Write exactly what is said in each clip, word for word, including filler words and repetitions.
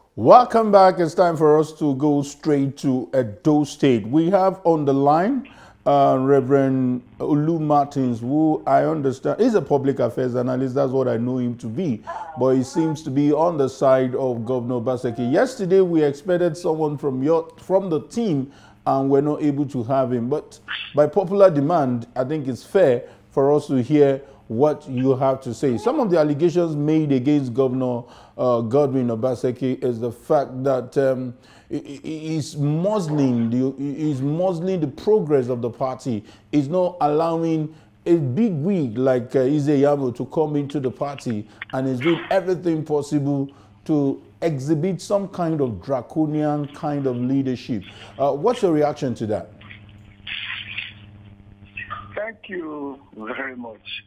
Welcome back. It's time for us to go straight to Edo State. We have on the line uh, Reverend Olu Martins, who I understand is a public affairs analyst. That's what I know him to be. But he seems to be on the side of Governor Obaseki. Yesterday, we expected someone from your from the team, and we're not able to have him. But by popular demand, I think it's fair for us to hear what you have to say. Some of the allegations made against Governor uh, Godwin Obaseki is the fact that um, he's muzzling the he's muzzling the progress of the party. He's not allowing a big wig like uh, Izeyamo to come into the party, and is doing everything possible to exhibit some kind of draconian kind of leadership. Uh, what's your reaction to that? Thank you very much.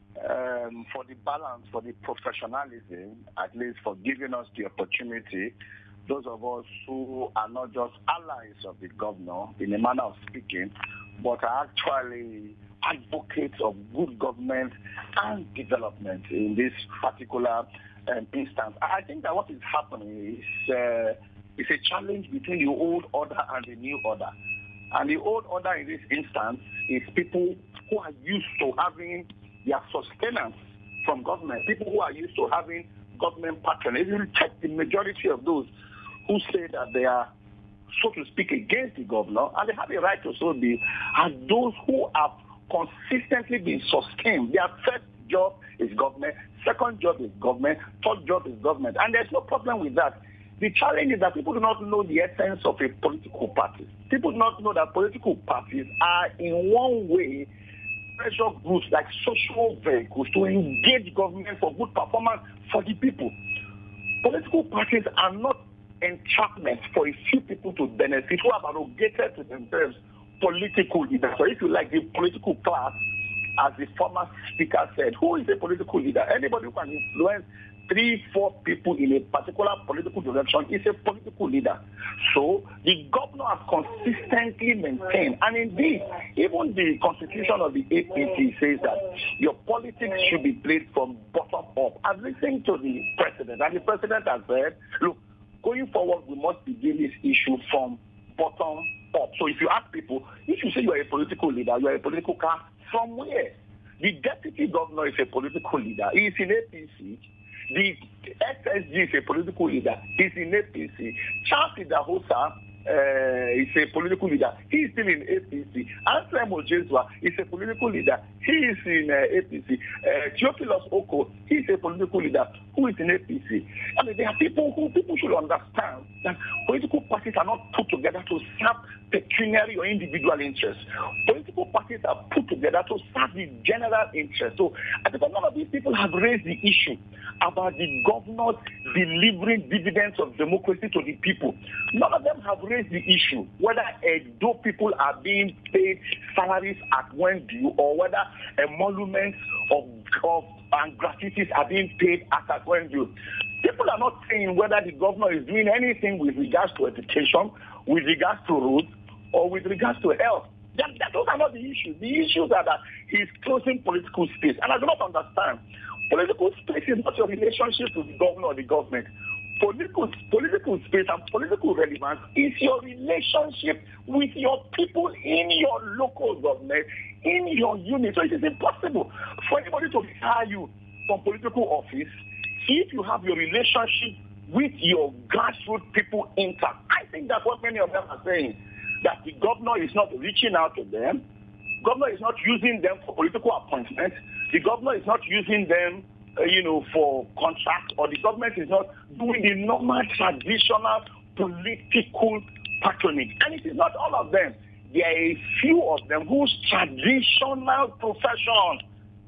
Um, for the balance, for the professionalism, at least for giving us the opportunity, those of us who are not just allies of the governor, in a manner of speaking, but are actually advocates of good government and development in this particular um, instance. I think that what is happening is, uh, is a challenge between the old order and the new order. And the old order in this instance is people who are used to having their sustenance from government, people who are used to having government patronage. You check the majority of those who say that they are, so to speak, against the governor, and they have a right to so be, are those who have consistently been sustained. Their first job is government, second job is government, third job is government, and there's no problem with that. The challenge is that people do not know the essence of a political party. People do not know that political parties are in one way pressure groups like social vehicles to engage government for good performance for the people. Political parties are not entrapments for a few people to benefit who have arrogated to themselves political leaders. So if you like the political class, as the former speaker said, who is a political leader? Anybody who can influence three, four people in a particular political direction is a political leader. So the governor has consistently maintained, and indeed, even the constitution of the A P C says that your politics should be played from bottom up. I've listened to the president, and the president has said, look, going forward, we must begin this issue from bottom up. So if you ask people, if you say you are a political leader, you are a political class, from where? The deputy governor is a political leader. He is in A P C. The S S G is a political leader. He's in A P C. Charles Idahosa uh, is a political leader. He is still in A P C. Anselm Ojesua is a political leader. He is in uh, A P C. Uh, Theophilus Oko, he is a political leader who is in A P C. I mean, there are people who people should understand that political parties are not put together to serve pecuniary or individual interests. Political parties are put together to serve the general interest. So I think none of these people have raised the issue about the governors delivering dividends of democracy to the people. None of them have raised the issue whether Edo people are being paid salaries at when due, or whether emoluments of, of and gratuities are being paid at, at when due. People are not saying whether the governor is doing anything with regards to education, with regards to roads, or with regards to health. That, that, those are not the issues. The issues are that he's closing political space. And I do not understand. Political space is not your relationship with the governor or the government. Political, political space and political relevance is your relationship with your people in your local government, in your unit. So it is impossible for anybody to hire you from political office if you have your relationship with your grassroots people intact. I think that's what many of them are saying, that the governor is not reaching out to them. Governor is not using them for political appointments. The governor is not using them, uh, you know, for contracts, or the government is not doing the normal traditional political patronage. And it is not all of them. There are a few of them whose traditional profession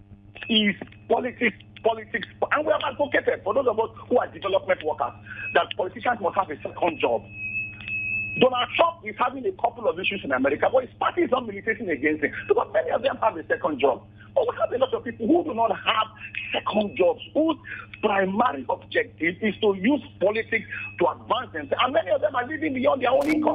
is politics. Politics, and we have advocated for those of us who are development workers that politicians must have a second job. Donald Trump is having a couple of issues in America, but his party is not militating against him because many of them have a second job. But we have a lot of people who do not have second jobs, whose primary objective is to use politics to advance themselves, and many of them are living beyond their own income.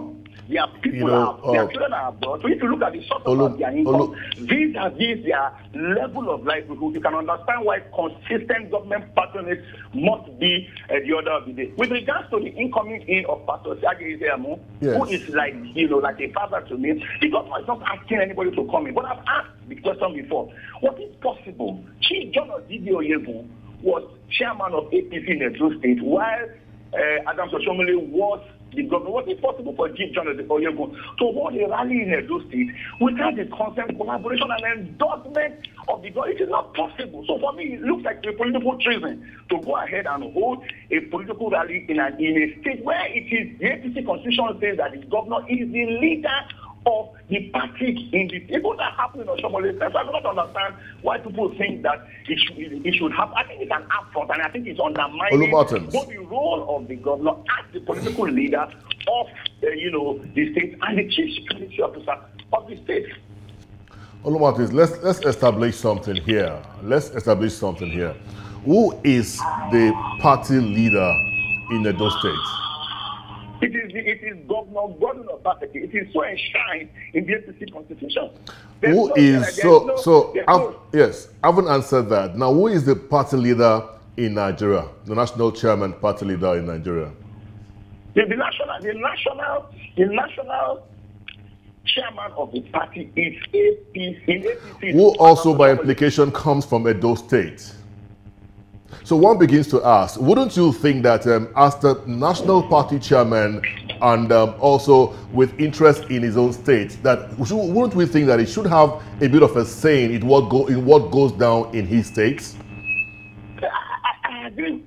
Their people you know, are, their uh, children are abroad. So if you look at the source Olu, of their income, Olu, vis-a-vis their level of livelihood, you can understand why consistent government patronage must be uh, the order of the day. With regards to the incoming in of Pastor Sage Izeyamo, yes. who is like, you know, like a father to me, the government is not asking anybody to come in. But I've asked the question before. Was it possible? Chief John Edo A P C was chairman of A P C in Edo State, while uh, Adam Soshomole was the governor. Was it possible for Chief John Edo A P C to hold a rally in Edo State without the consent, collaboration, and endorsement of the government? It is not possible. So for me, it looks like a political treason to go ahead and hold a political rally in, an, in a state where it is the A P C constitution says that the governor is the leader of the party in the people that happen in Oshomole. So I do not understand why people think that it should, it should happen. I think it's an affront, and I think it's undermining both the role of the governor as the political leader of, uh, you know, the state and the chief security officer of the state. Olumartins, let's let's establish something here. Let's establish something here. Who is the party leader in Edo State? It is the, it is Governor Gordon Obaseki. It is so enshrined in the A P C constitution. There's who no, is so no, so? I've, no. Yes, I haven't answered that. Now, who is the party leader in Nigeria? The national chairman, party leader in Nigeria. The, the national, the national, the national chairman of the party is A P C. In A P C, who also, by implication, comes from Edo State. So one begins to ask, wouldn't you think that um, as the national party chairman and um, also with interest in his own state, that wouldn't we think that he should have a bit of a say in what, go, in what goes down in his states? I, I, I agree.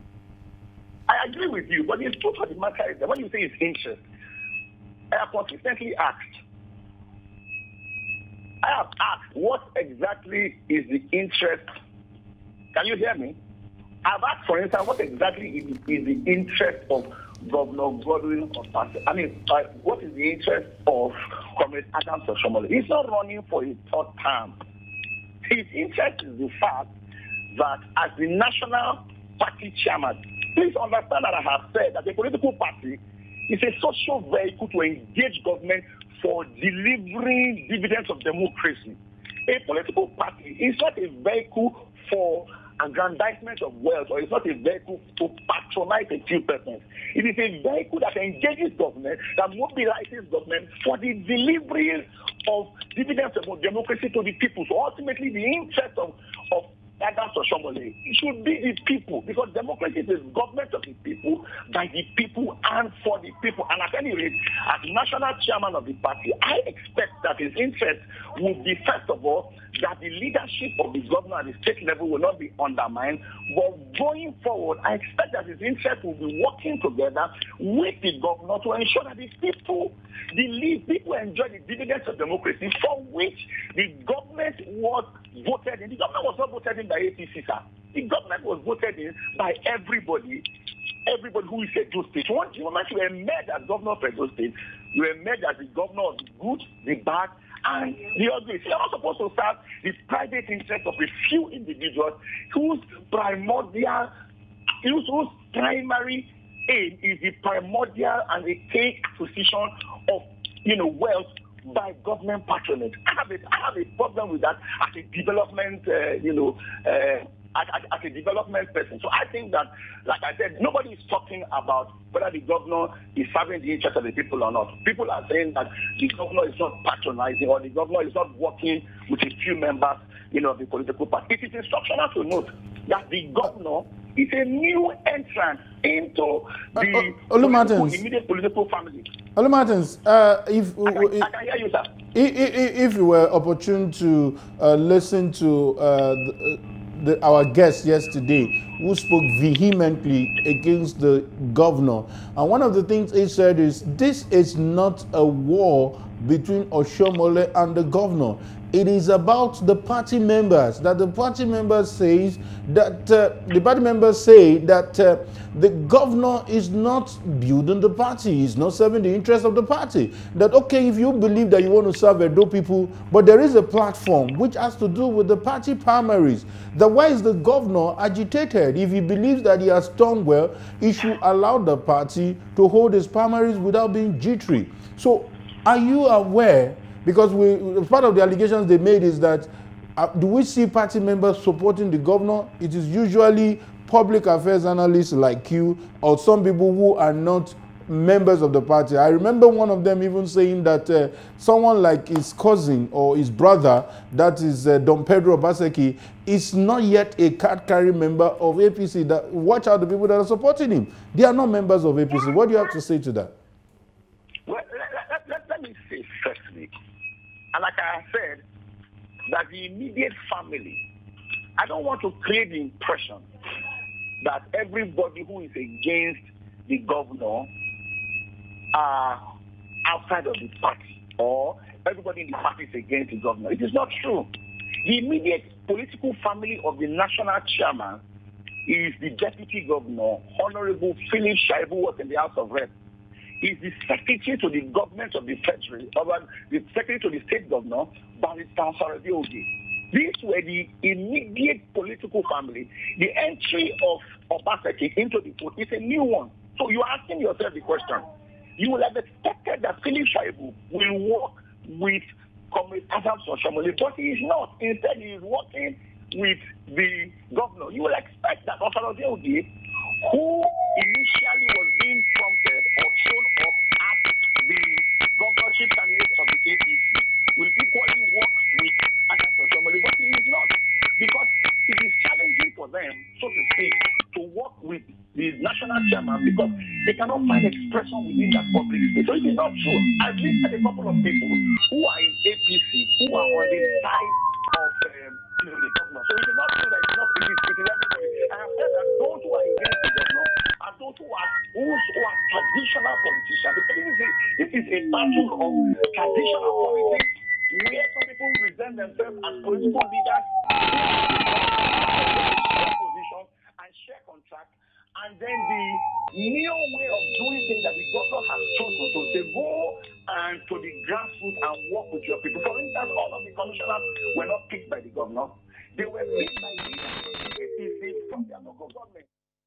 I agree with you, but the truth of the matter is that when you say it's interest, I have consistently asked, I have asked what exactly is the interest. Can you hear me? I've asked, for instance, what exactly is, is the interest of Governor Godwin Obaseki? I mean, uh, what is the interest of Comrade Adam Soshomole? He's not running for his third term. His interest is the fact that as the national party chairman, please understand that I have said that the political party is a social vehicle to engage government for delivering dividends of democracy. A political party is not a vehicle for aggrandizement of wealth, or it's not a vehicle to patronize a few persons. It is a vehicle that engages government, that mobilizes government for the delivery of dividends of democracy to the people. So ultimately, the interest of, of Adam Soshomole, it should be the people, because democracy is government of the people, by the people, and for the people. And at any rate, as national chairman of the party, I expect that his interest will be, first of all, that the leadership of the governor at the state level will not be undermined. But going forward, I expect that his interest will be working together with the governor to ensure that the people, the lead, people enjoy the dividends of democracy for which the government was voted in. The government was not voted in by A P C, sir. The government was voted in by everybody. Everybody who is Edo State. Once you moment you emerge as governor of Edo State, you emerge as the governor of the good, the bad, and the ugly. So you're not supposed to serve the private interest of a few individuals whose primordial, whose, whose primary aim is the primordial and the key acquisition of, you know, wealth by government patronage. I have a, I have a problem with that as a development, uh, you know, uh, As, as a development person. So I think that, like I said, nobody is talking about whether the governor is serving the interest of the people or not. People are saying that the governor is not patronizing, or the governor is not working with a few members, you know, of the political party. It is instructional to note that the governor is a new entrant into the uh, uh, political, immediate political family. Olumartins, uh, if, I can, I can hear you, sir. If, if, if you were opportune to uh, listen to uh, the, uh, The, our guest yesterday, who spoke vehemently against the governor, and one of the things he said is, this is not a war between Oshomole and the governor. It is about the party members, that the party members says that uh, the party members say that uh, the governor is not building the party, he's not serving the interest of the party. That, okay, if you believe that you want to serve Edo people, but there is a platform which has to do with the party primaries, that why is the governor agitated? If he believes that he has done well, he should allow the party to hold his primaries without being jittery. So are you aware, because we, part of the allegations they made is that, uh, do we see party members supporting the governor? It is usually public affairs analysts like you or some people who are not members of the party. I remember one of them even saying that uh, someone like his cousin or his brother, that is uh, Don Pedro Obaseki, is not yet a card-carrying member of A P C. That, watch out the people that are supporting him. They are not members of A P C. What do you have to say to that? Well, let, let, let, let me say firstly, and like I said, that the immediate family, I don't want to create the impression that everybody who is against the governor are outside of the party, or everybody in the party is against the governor. It is not true. The immediate political family of the national chairman is the deputy governor, Honorable Philip Shaibu, who was in the House of Reps. He's the secretary to the government of the federal, or the secretary to the state governor, Barrister Sarabi Oge. These were the immediate political family. The entry of Obaseki into the post is a new one. So you're asking yourself the question. You will have expected that Philip Shaibu will work with Comrade Adam Soshamole, but he is not. Instead, he is working with the governor. You will expect that Osaro Deogi, who initially was being prompted or shown up at the governorship candidate of the A P C, will equally work with Adam Soshamole, but he is not. Because it is challenging for them, so to speak, to work with the national chairman because they cannot find expression within that public space. So it is not true. I've listed a couple of people who are in A P C, who are on the side of um, you know, the governor. So it is not true that it's not, it is, it is everybody. I have said that those who are against the governor are those who are, those who are traditional politicians. Because this is a, this is a battle of traditional politics where some people present themselves as political leaders position and share contracts. And then the new way of doing things that the governor has chosen to say, go and to the grassroots and work with your people. For instance, all of the commissioners were not picked by the governor. They were picked by the A P C from their local government.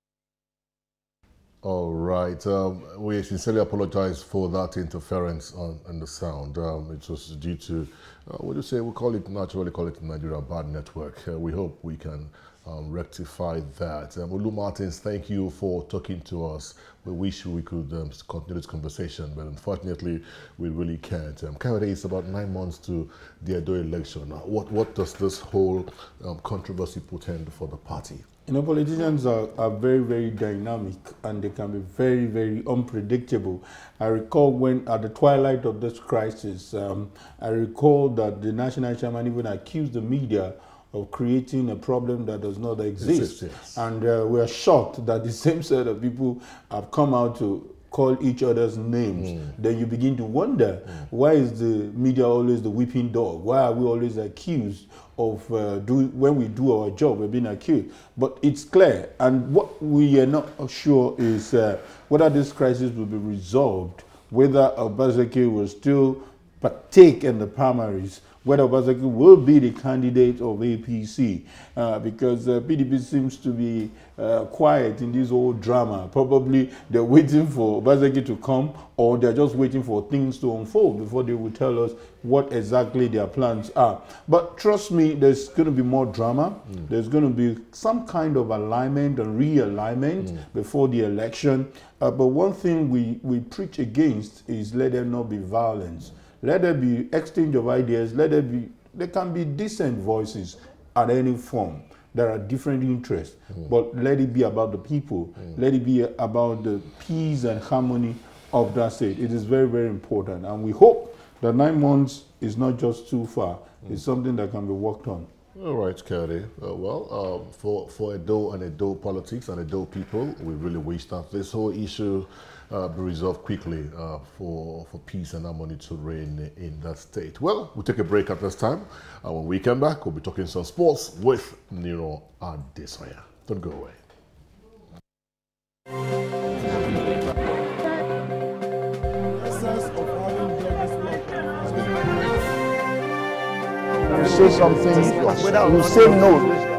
All right. Um, we sincerely apologize for that interference on, on the sound. Um, it was due to, uh, what do you say, we call it, naturally call it in Nigeria, bad network. Uh, we hope we can um, rectify that. Um, Olu Martins, thank you for talking to us. We wish we could um, continue this conversation, but unfortunately, we really can't. Um, Kayode, it's about nine months to the Edo election. What, what does this whole um, controversy portend for the party? You know, politicians are, are very, very dynamic and they can be very, very unpredictable. I recall when at the twilight of this crisis, um, I recall that the national chairman even accused the media of creating a problem that does not exist. Yes. And uh, we are shocked that the same set of people have come out to call each other's names. Mm. Then you begin to wonder, mm. why is the media always the whipping dog? Why are we always accused of uh, do, when we do our job, we're being accused? But it's clear, and what we are not sure is uh, whether this crisis will be resolved, whether Obaseki will still partake in the primaries, whether Obaseki will be the candidate of A P C, uh, because uh, P D P seems to be uh, quiet in this whole drama. Probably they're waiting for Obaseki to come, or they're just waiting for things to unfold before they will tell us what exactly their plans are. But trust me, there's going to be more drama. Mm. There's going to be some kind of alignment and realignment mm. before the election. Uh, but one thing we, we preach against is let there not be violence. Let there be exchange of ideas. Let there be, there can be decent voices at any form. There are different interests, mm. but let it be about the people. Mm. Let it be about the peace and harmony of that state. It is very, very important. And we hope that nine months is not just too far. Mm. It's something that can be worked on. All right, Kayode. Uh, well, uh, for, for Edo and Edo politics and Edo people, we really wish that this whole issue uh, be resolved quickly uh, for, for peace and harmony to reign in that state. Well, we'll take a break at this time. And when we come back, we'll be talking some sports with Nero Adesanya. Don't go away. You say something, you say no.